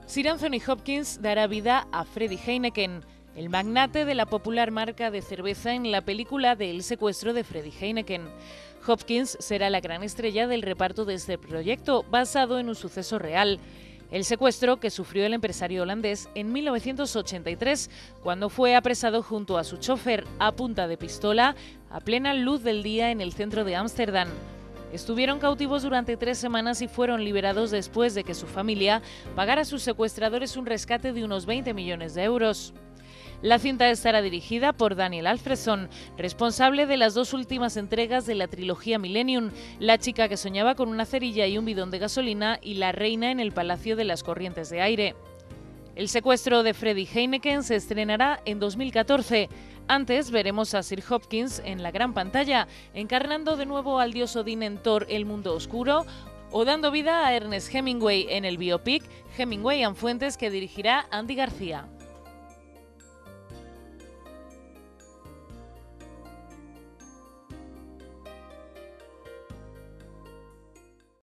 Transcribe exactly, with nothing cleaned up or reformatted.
Sir Anthony Hopkins dará vida a Freddy Heineken, el magnate de la popular marca de cerveza en la película de El secuestro de Freddy Heineken. Hopkins será la gran estrella del reparto de este proyecto, basado en un suceso real: el secuestro que sufrió el empresario holandés en mil novecientos ochenta y tres, cuando fue apresado junto a su chofer a punta de pistola a plena luz del día en el centro de Ámsterdam. Estuvieron cautivos durante tres semanas y fueron liberados después de que su familia pagara a sus secuestradores un rescate de unos veinte millones de euros. La cinta estará dirigida por Daniel Alfredson, responsable de las dos últimas entregas de la trilogía Millennium: La chica que soñaba con una cerilla y un bidón de gasolina y La reina en el Palacio de las Corrientes de Aire. El secuestro de Freddy Heineken se estrenará en dos mil catorce. Antes veremos a Sir Hopkins en la gran pantalla, encarnando de nuevo al dios Odín en Thor: El mundo oscuro, o dando vida a Ernest Hemingway en el biopic Hemingway and Fuentes, que dirigirá Andy García.